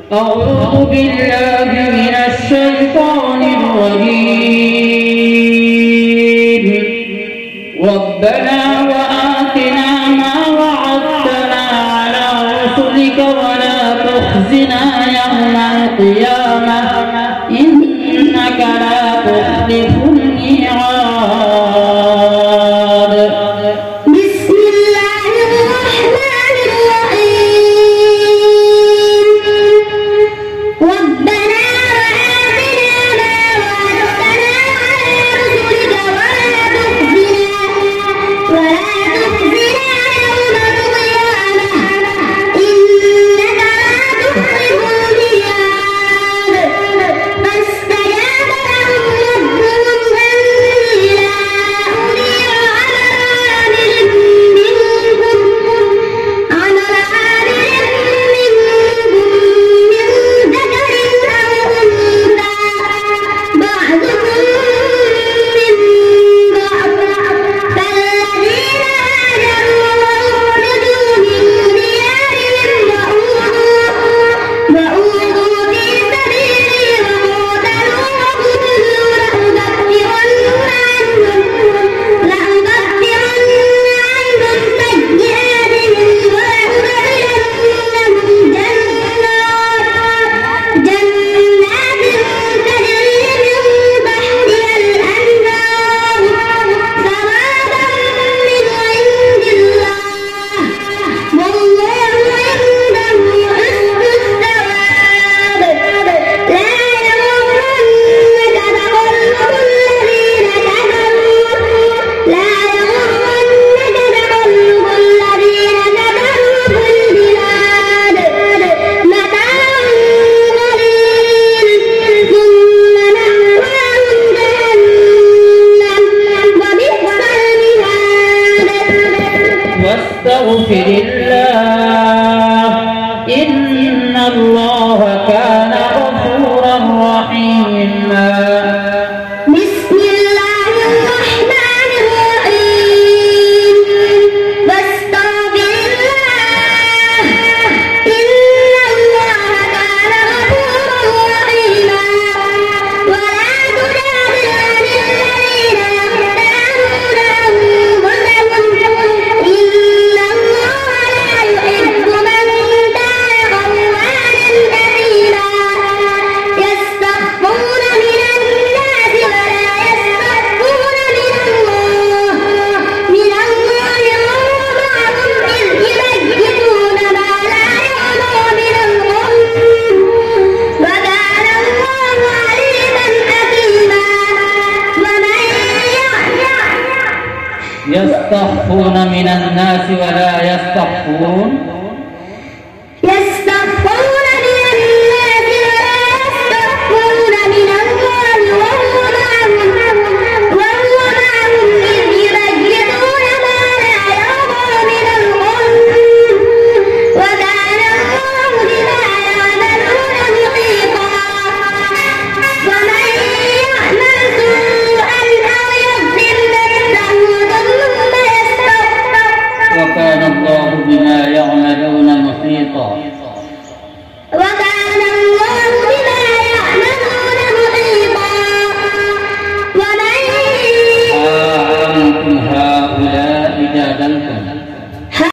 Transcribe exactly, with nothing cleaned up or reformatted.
أعوذ بالله من الشيطان الرجيم. ربنا وآتنا ما وعدتنا على رسلك ولا تخزنا يوم القيامة إنك لا تخلف الميعاد. بسم الله الرحمن الرحيم. ربنا وآتنا ما وعدتنا على رسلك ولا تخزنا ولا تخزنا يوم القيامة إنك لا تخلف الميعاد. فاستجاب لهم ربهم أني لا أضيع عمل عامل منكم من ذكر أو أنثى بعضكم من بعض فالذين هاجروا وأخرجوا من ديارهم وأوذوا في سبيلي وقاتلوا وقتلوا لأكفرن عنهم لأكفرن عنهم سيئاتهم ولأدخلنهم جنات جنات تجري من تحتها الأنهار ثوابا من عند الله والله عنده حسن الثواب. لا يغرنك تقلب الذين كفروا لا يغرنك تقلب الذين كفروا في البلاد متاع قليل ثم مأواهم جهنم وبئس المهاد. واستغفر الله إن الله كان غفورا رحيما. بسم الله الرحمن الرحيم. واستغفر الله إن الله كان غفورا رحيما. ولا تجادل عن الذين يختارون أنفسهم إن الله لا يحب من كان خوانا أثيما. يستخفون من الناس ولا يستخفون من الله من الله وهو معهم إذ يبيتون ما لا يرضى من القول وكان الله عليما حكيما. ومن يستخفون من الناس ولا يستخفون يستخفون من الناس ولا يستخفون من الله وهو معهم وهو معهم إذ يبيتون ما لا يرضى من القول وكان الله بما يعملون محيطا. ومن يعمل سوءا أو يظلم نفسه ثم يستغفر وكان الله بما يعملون محيطا.